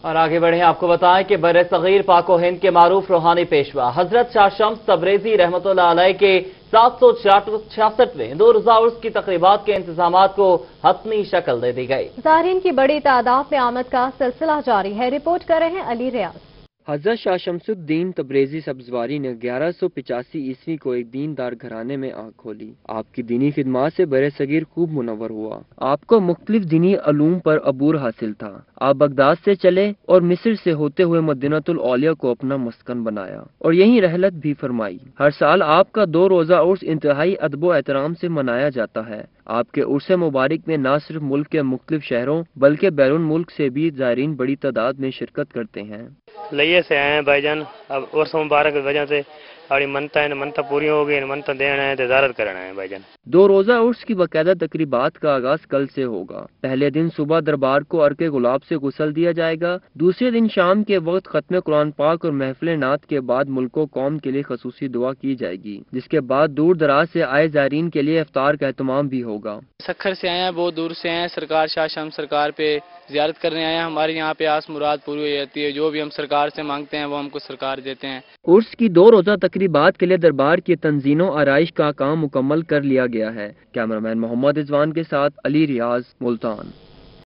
اور آگے بڑھیں، آپ کو بتائیں کہ بر صغیر پاک و ہند کے معروف روحانی پیشوا حضرت شاہ شمس تبریزی رحمۃ اللہ علیہ کے 766ویں ہندو روزہ عرس کی تقریبات کے انتظامات کو حتمی شکل دے دی گئی۔ زائرین کی بڑی تعداد میں آمد کا سلسلہ جاری ہے۔ رپورٹ کر رہے ہیں علی ریاض۔ حضرت شاہ شمس الدین تبریزی سبزواری نے 1185 کو ایک دیندار گھرانے میں آنکھ کھولی۔ آپ کی دینی خدمات سے بر صغیر خوب منور ہوا۔ آپ کو مختلف دینی علوم پر عبور حاصل تھا۔ آپ بغداد سے چلے اور مصر سے ہوتے ہوئے مدینہ الاولیاء کو اپنا مسکن بنایا اور یہیں رحلت بھی فرمائی۔ ہر سال آپ کا 2 روزہ عرس انتہائی ادب و احترام سے منایا جاتا ہے۔ آپ کے عرس مبارک میں نہ صرف ملک کے مختلف شہروں بلکہ بیرون ملک سے بھی زائرین بڑی تعداد میں شرکت کرتے ہیں۔ لئیے سے آئے ہیں بھائی جان، اب عرس مبارک کی وجہ سے ہماری منتیں پوری ہو گئی، منتیں دینا ہے، تجارت کرنا ہے بھائی جان۔ 2 روزہ عرس کی باقاعدہ تقریبات کا آغاز کل سے ہوگا۔ پہلے دن صبح دربار کو عرق گلاب سے غسل دیا جائے گا۔ دوسرے دن شام کے وقت ختم قرآن پاک اور محفل نعت کے بعد ملک و قوم کے لیے خصوصی دعا کی جائے گی، جس کے بعد دور دراز سے آئے زائرین کے لیے افطار کا اہتمام بھی ہوگا۔ سکھر سے آئے ہیں، بہت دور سے ہیں، سرکار شاہ شمس سرکار پہ زیارت کرنے آئے ہیں۔ ہمارے یہاں پہ آس مراد پوری ہو جاتی ہے، جو بھی ہم سرکار سے مانگتے ہیں وہ ہم کو سرکار دیتے ہیں۔ عرس کی 2 روزہ تقریبات کے لیے دربار کی تنظیم و آرائش کا کام مکمل کر لیا گیا ہے۔ کیمرہ مین محمد رضوان کے ساتھ علی ریاض، ملتان۔